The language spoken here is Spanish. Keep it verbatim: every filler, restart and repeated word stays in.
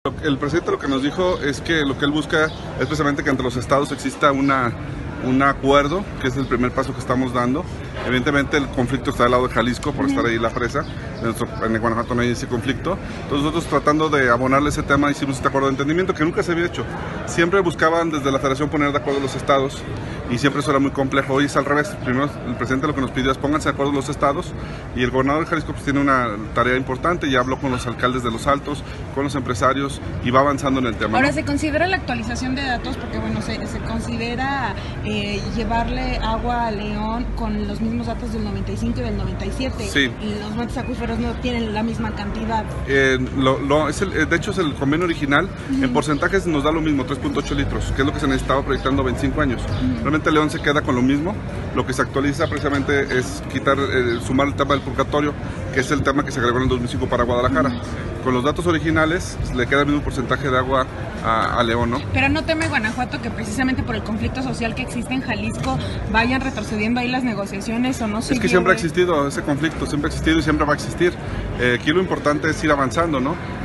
El presidente lo que nos dijo es que lo que él busca es precisamente que entre los estados exista una, un acuerdo, que es el primer paso que estamos dando. Evidentemente el conflicto está del lado de Jalisco por estar ahí la presa, en, nuestro, en Guanajuato no hay ese conflicto. Entonces nosotros tratando de abonarle ese tema hicimos este acuerdo de entendimiento que nunca se había hecho. Siempre buscaban desde la federación poner de acuerdo los estados y siempre eso era muy complejo. Hoy es al revés. Primero el presidente lo que nos pidió es pónganse de acuerdo los estados y el gobernador de Jalisco pues tiene una tarea importante, ya habló con los alcaldes de los altos, con los empresarios y va avanzando en el tema. Ahora, ¿no? ¿se considera la actualización de datos? Porque bueno, se, se considera eh, llevarle agua a León con los mismos datos del noventa y cinco y del noventa y siete, sí. Y los montes acuíferos no tienen la misma cantidad. Eh, lo, lo, es el, de hecho es el convenio original, uh-huh. En porcentajes nos da lo mismo, tres punto ocho litros, que es lo que se necesitaba proyectando veinticinco años. Uh-huh. Realmente León se queda con lo mismo, lo que se actualiza precisamente es quitar, eh, sumar el tema del purgatorio, que es el tema que se agregó en el dos mil cinco para Guadalajara. Uh-huh. Con los datos originales le queda el mismo porcentaje de agua a, a León, ¿no? Pero no teme Guanajuato que precisamente por el conflicto social que existe en Jalisco vayan retrocediendo ahí las negociaciones o no se Es que lleve... siempre ha existido ese conflicto, siempre ha existido y siempre va a existir. Eh, aquí lo importante es ir avanzando, ¿no?